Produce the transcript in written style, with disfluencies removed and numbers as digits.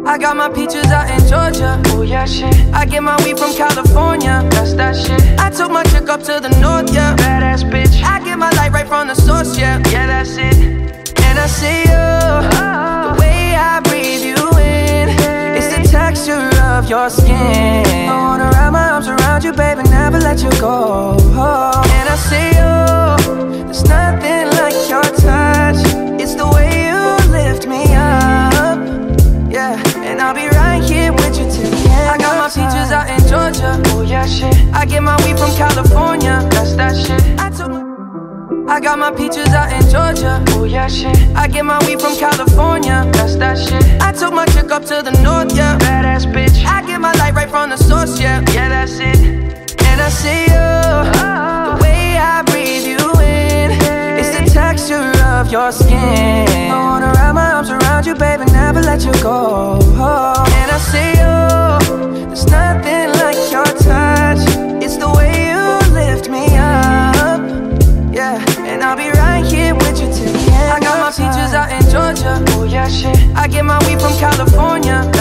I got my peaches out in Georgia. Oh yeah, shit. I get my weed from California. That's that shit. I took my chick up to the north, yeah. Badass bitch. I get my light right from the source, yeah. Yeah, that's it. And I see you, the way I breathe you in, it's the texture of your skin. I wanna wrap my arms around you, baby, never let you go. And I see you, there's nothing like your touch. It's the way you lift me up, yeah. And I'll be right here with you till the end. I got my peaches out in Georgia. Oh yeah, shit. I get my weed from California. That's that shit. I got my peaches out in Georgia. Oh yeah, shit. I get my weed from California. That's that shit. I took my chick up to the north, yeah. Badass bitch. I get my light right from the source, yeah. Yeah, that's it. And I see you, the way I breathe you in, it's the texture of your skin. I wanna wrap my arms around you, baby, never let you go. And I see you, there's nothing like your touch. It's the way you lift me up, yeah. And I'll be right here with you till the end. I got my peaches out in Georgia. Oh yeah, shit. I get my weed from California.